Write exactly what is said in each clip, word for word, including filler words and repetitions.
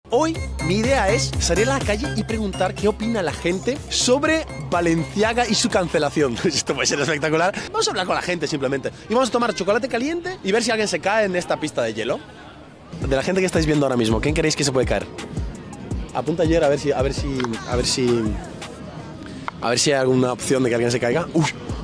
Hoy mi idea es salir a la calle y preguntar qué opina la gente sobre Balenciaga y su cancelación. Esto puede ser espectacular. Vamos a hablar con la gente simplemente. Y vamos a tomar chocolate caliente y ver si alguien se cae en esta pista de hielo. De la gente que estáis viendo ahora mismo, ¿quién creéis que se puede caer? Apunta ayer a ver si, a ver si, a ver si, a ver si hay alguna opción de que alguien se caiga. Uy,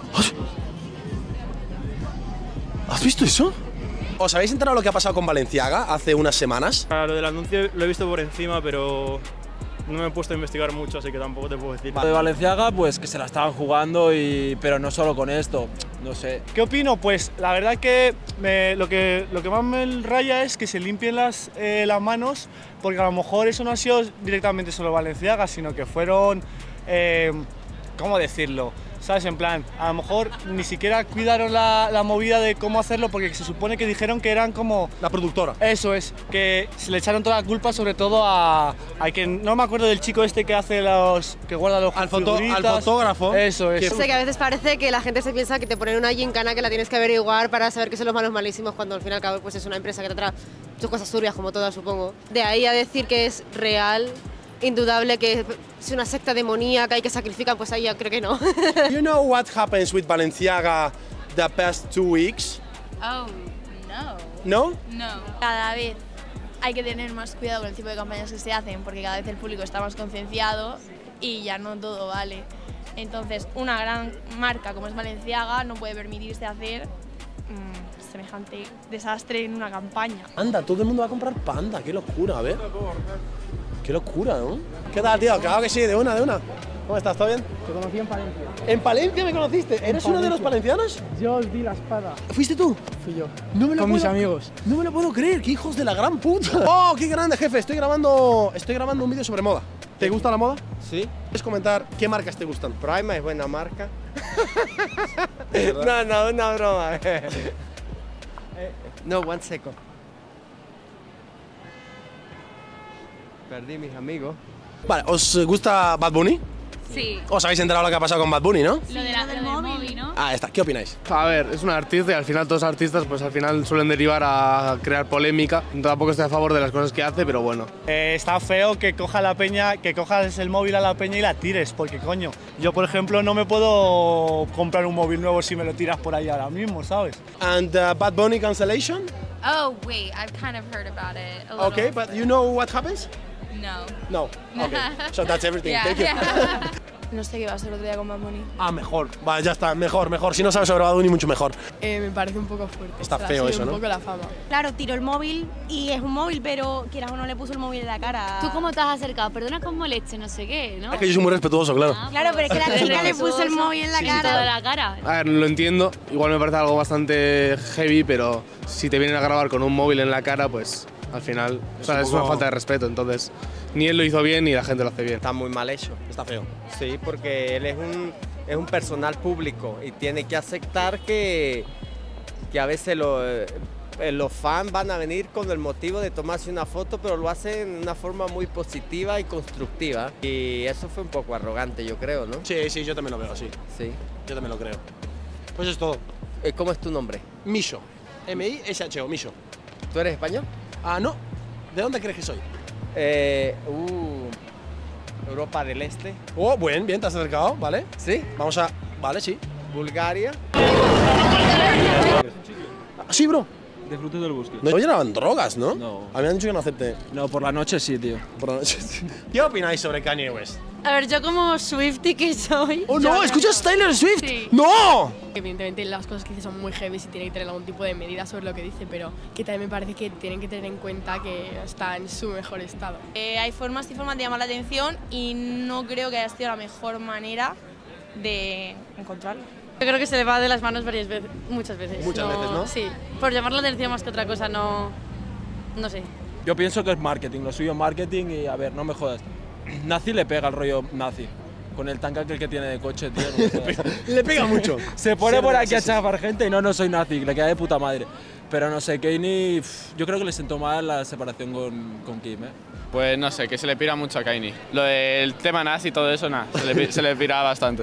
¿has visto eso? ¿Os habéis enterado lo que ha pasado con Balenciaga hace unas semanas? Lo del anuncio lo he visto por encima, pero no me he puesto a investigar mucho, así que tampoco te puedo decir. Lo de Balenciaga, pues que se la estaban jugando, y, pero no solo con esto, no sé. ¿Qué opino? Pues la verdad que, me, lo, que lo que más me raya es que se limpien las, eh, las manos, porque a lo mejor eso no ha sido directamente solo Balenciaga, sino que fueron, eh, ¿cómo decirlo? ¿Sabes? En plan, a lo mejor ni siquiera cuidaron la, la movida de cómo hacerlo, porque se supone que dijeron que eran como... La productora. Eso es, que se le echaron toda la culpa sobre todo a... a que no me acuerdo del chico este que hace los... que guarda los al, foto, al fotógrafo. Eso es. Que... Sé que a veces parece que la gente se piensa que te ponen una gincana que la tienes que averiguar para saber que son los malos malísimos, cuando al fin y al cabo pues es una empresa que te trae sus cosas turbias, como todas, supongo. De ahí a decir que es real... Indudable que es una secta demoníaca y que sacrifican, pues ahí ya creo que no. You know what happens with Balenciaga the past two weeks? Oh, no. No? No. Cada vez hay que tener más cuidado con el tipo de campañas que se hacen, porque cada vez el público está más concienciado y ya no todo vale. Entonces, una gran marca como es Balenciaga no puede permitirse hacer mmm, semejante desastre en una campaña. Anda, todo el mundo va a comprar Panda, qué locura, a ver. Qué locura, ¿no? ¿Qué tal, tío? Claro que sí, de una, de una. ¿Cómo estás? ¿Todo bien? Te conocí en Palencia. ¿En Palencia me conociste? ¿Eres uno de los palencianos? Yo os di la espada. ¿Fuiste tú? Fui yo. No me lo Con puedo... mis amigos. No me lo puedo creer, qué hijos de la gran puta. ¡Oh, qué grande, jefe! Estoy grabando, estoy grabando un vídeo sobre moda. ¿Te gusta la moda? Sí. ¿Puedes comentar qué marcas te gustan? Prima es buena marca. no, no, una broma. No, one second. Perdí mis amigos. Vale, ¿os gusta Bad Bunny? Sí. ¿Os habéis enterado lo que ha pasado con Bad Bunny, no? Lo, de la, lo del móvil, ¿no? Ah, está. ¿Qué opináis? A ver, es un artista y al final todos los artistas pues al final suelen derivar a crear polémica. Tampoco estoy a favor de las cosas que hace, pero bueno. Eh, está feo que coja la peña, que cojas el móvil a la peña y la tires, porque coño, yo por ejemplo no me puedo comprar un móvil nuevo si me lo tiras por ahí ahora mismo, ¿sabes? And uh, Bad Bunny cancellation? Oh, wait, I've kind of heard about it a little. Okay, but you know what happens? No. No. Okay. So that's everything. Yeah, Thank you. yeah. No sé qué va a ser otro día con Bad Bunny. Ah, mejor. Vale, ya está. Mejor, mejor. Si no sabes sobre Bad Bunny, mucho mejor. Eh, me parece un poco fuerte. Está O sea, feo sí, eso, un ¿no? Un poco la fama. Claro, tiró el móvil y es un móvil, pero quieras o no le puso el móvil en la cara. ¿Tú cómo te has acercado? Perdona como leche, no sé qué, ¿no? Es que yo soy muy respetuoso, claro. Ah, Claro, pero es que la pues, chica le puso el móvil en la sí, cara. toda la cara. A ver, lo entiendo. Igual me parece algo bastante heavy, pero si te vienen a grabar con un móvil en la cara, pues al final o sea, es, un poco... una falta de respeto. Entonces, ni él lo hizo bien ni la gente lo hace bien. Está muy mal hecho. Está feo. Sí, porque él es un, es un personal público y tiene que aceptar que, que a veces lo, eh, los fans van a venir con el motivo de tomarse una foto, pero lo hacen de una forma muy positiva y constructiva. Y eso fue un poco arrogante, yo creo, ¿no? Sí, sí, yo también lo veo, sí. Sí. Yo también lo creo. Pues es todo. ¿Cómo es tu nombre? Misho. M I S H O, Misho. ¿Tú eres español? Ah, no. ¿De dónde crees que soy? Eh, uh, Europa del Este. Oh, buen, bien, te has acercado, ¿vale? ¿Sí? Vamos a... Vale, sí. Bulgaria. Ah, sí, bro. De frutos del bosque. No llevaban drogas, ¿no? No. A mí me han dicho que no acepte. No, por la noche sí, tío. Por la noche. ¿Qué opináis sobre Kanye West? A ver, yo como Swiftie que soy... ¡Oh, no! ¿Escuchas Taylor Swift? Sí. ¡No! Evidentemente las cosas que dice son muy heavy y tiene que tener algún tipo de medida sobre lo que dice, pero que también me parece que tienen que tener en cuenta que está en su mejor estado. Eh, hay formas y formas de llamar la atención y no creo que haya sido la mejor manera de encontrarlo. Yo creo que se le va de las manos varias veces, muchas veces. Muchas veces, ¿no? Sí, por llamar la atención más que otra cosa, no... no sé. Yo pienso que es marketing, lo suyo es marketing y a ver, no me jodas. Nazi le pega el rollo nazi. Con el tanque aquel que tiene de coche, tío. No me jodas. Le pega mucho. Se pone Sí, por sí, aquí sí, a sí. chafar gente y no, no soy nazi, le queda de puta madre. Pero no sé, Kanye, yo creo que le sentó mal la separación con, con Kim, ¿eh? Pues no sé, que se le pira mucho a Kanye. Lo del tema nazi y todo eso, nada, se le, se le pira bastante.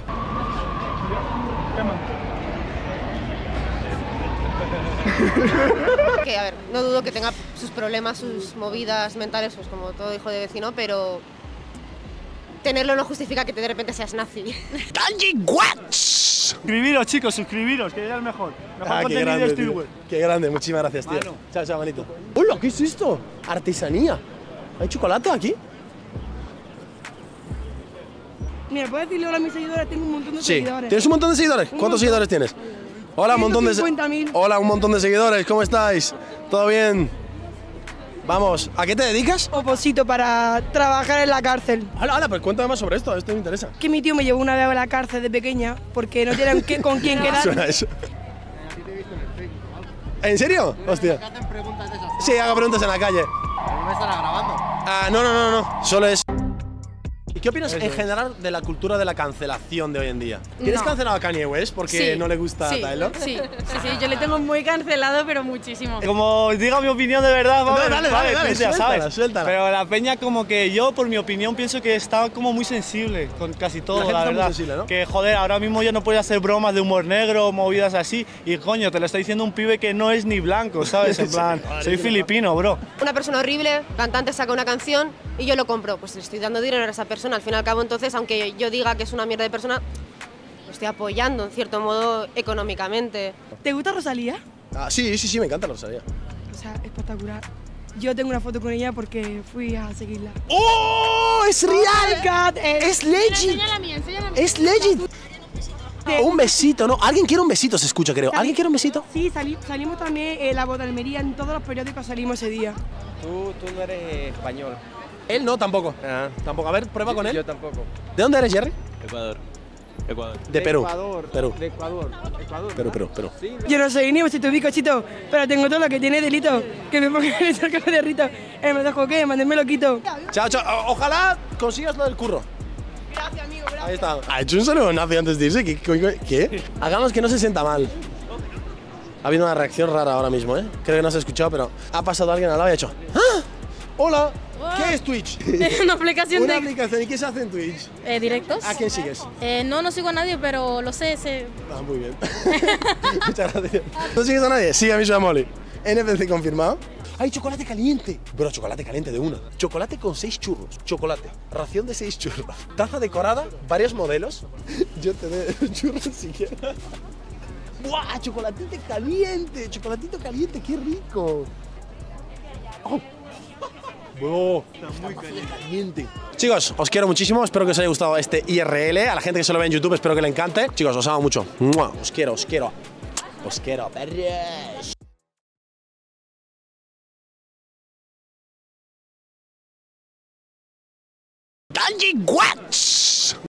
Que, a ver, no dudo que tenga sus problemas, sus movidas mentales, pues como todo hijo de vecino, pero tenerlo no justifica que te de repente seas nazi. ¡Kanye Watts! Suscribiros, chicos, suscribiros, que es el mejor. Mejor Ah, qué contenido grande, de tío. Steelwell. Qué grande, muchísimas gracias, tío. Mano. Chao, chao, manito. ¡Hola! ¿Qué es esto? Artesanía. ¿Hay chocolate aquí? Mira, ¿puedo decirle hola a mis seguidores? Tengo un montón de Sí. seguidores. ¿Tienes un montón de seguidores? Un ¿Cuántos montón. seguidores tienes? Hola, un montón de se- ciento cincuenta mil. Hola, un montón de seguidores. ¿Cómo estáis? ¿Todo bien? Vamos, ¿a qué te dedicas? Oposito para trabajar en la cárcel. Hola, hola, pues cuéntame más sobre esto, esto me interesa. Que mi tío me llevó una vez a la cárcel de pequeña porque no tienen que- con quién Suena quedar. eso. ¿En serio? Hostia. Sí, hago preguntas en la calle. ¿No me estará grabando? Ah, no, no, no, no, solo es... ¿Y qué opinas en general de la cultura de la cancelación de hoy en día? ¿Tienes No. cancelado a Kanye West porque Sí, no le gusta sí, Taylor? Sí, sí, sí, yo le tengo muy cancelado, pero muchísimo. Como diga mi opinión de verdad, No, vale, dale, dale, dale, Twitter, suéltala, ¿sabes? suéltala. Pero la peña como que yo, por mi opinión, pienso que está como muy sensible con casi todo, La gente la, está muy verdad. sensible, ¿no? Que joder, ahora mismo ya no puede hacer bromas de humor negro, movidas así, y coño, te lo está diciendo un pibe que no es ni blanco, ¿sabes? En plan, soy filipino, bro. Una persona horrible, cantante saca una canción y yo lo compro. Pues le estoy dando dinero a esa persona. Al fin y al cabo, entonces, aunque yo diga que es una mierda de persona, lo estoy apoyando en cierto modo económicamente. ¿Te gusta Rosalía? Ah, sí, sí, sí, me encanta, lo sabía. O sea, espectacular. Yo tengo una foto con ella porque fui a seguirla. ¡Oh! ¡Es Oh my real! God, es- ¡Es legit! ¡Es legit! Un besito, ¿no? Alguien quiere un besito, se escucha, creo. ¿Alguien quiere un besito? Sí, sali- salimos también en la Boda Almería, en todos los periódicos salimos ese día. Tú, tú no eres español. Él no, tampoco. Ah. Tampoco. A ver, prueba con él. Yo tampoco. ¿De dónde eres, Jerry? Ecuador. Ecuador. De Perú. Ecuador. Perú. De Ecuador. Ecuador. Perú, Perú, Perú. Sí. Yo no soy ni besito bicochito, pero tengo todo lo que tiene delito. Que me pongan el cerco de rito. Eh, me dejo que, mándenme lo quito. Chao, chao. O- Ojalá consigas lo del curro. Gracias, amigo, gracias. Ahí está. ¿Ha hecho un saludo nazi antes de irse? ¿Qué? ¿Qué? ¿Qué? Hagamos que no se sienta mal. Ha habido una reacción rara ahora mismo, ¿eh? Creo que no se ha escuchado, pero ha pasado alguien al lado y ha hecho ¡Ah! ¡Hola! ¿Qué es Twitch? Una aplicación Una de aplicación. ¿Y qué se hace en Twitch? eh, directos. ¿A quién sigues? Eh, no, no sigo a nadie, pero lo sé, sé. Ah, muy bien. Muchas gracias. ¿No sigues a nadie? Sigue a mí, soy a Molly. N P C confirmado. ¡Hay chocolate caliente! Bro, chocolate caliente de una. Chocolate con seis churros. Chocolate. Ración de seis churros. Taza decorada, varios modelos. Yo te doy los churros si quieres. ¡Buah! Chocolatito caliente. Chocolatito caliente, qué rico. Oh. Bro, está muy caliente. Chicos, os quiero muchísimo. Espero que os haya gustado este I R L. A la gente que se lo ve en YouTube, espero que le encante. Chicos, os amo mucho. ¡Mua! Os quiero, os quiero. Os quiero, perros. Kanye Watts.